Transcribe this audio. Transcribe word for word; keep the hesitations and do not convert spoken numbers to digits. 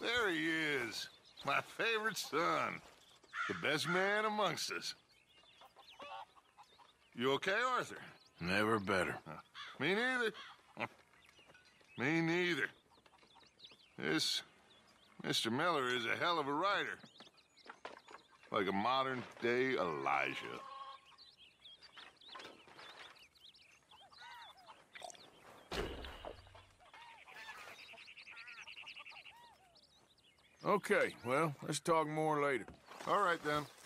There he is. My favorite son. The best man amongst us. You okay, Arthur? Never better. Uh, me neither. Me neither. This Mister Miller is a hell of a writer. Like a modern-day Elijah. Okay, well, let's talk more later. All right, then.